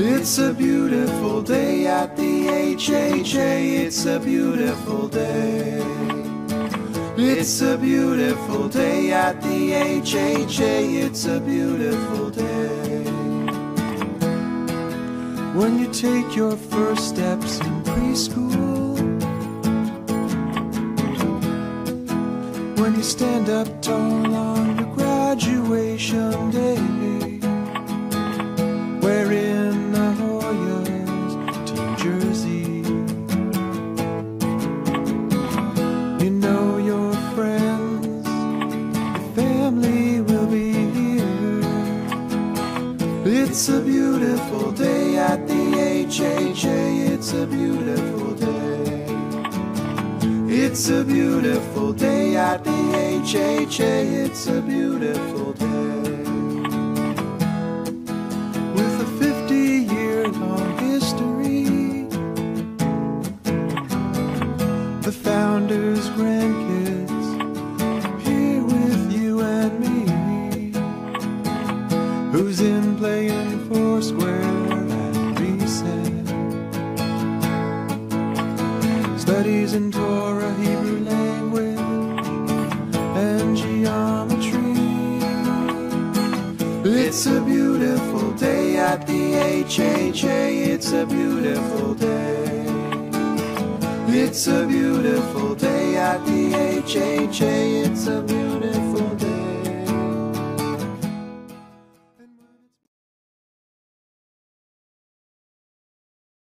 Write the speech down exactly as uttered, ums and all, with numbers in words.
It's a beautiful day at the H H A. It's a beautiful day. It's a beautiful day at the H H A. It's a beautiful day. When you take your first steps in preschool, when you stand up tall on your graduation day, wearing the Hoyas team jersey, you know your friends, your family will be here. It's a beautiful day at the H H A. It's a beautiful day. It's a beautiful day at the H H A. It's a beautiful day. With a fifty-year-long history, the founders' grandkids here with you and me. Who's in playing foursquare at recess? Studies in Torah, Hebrew language, and geometry. It's a beautiful day at the H H A. It's a beautiful day. It's a beautiful day at the H H A. It's a beautiful day.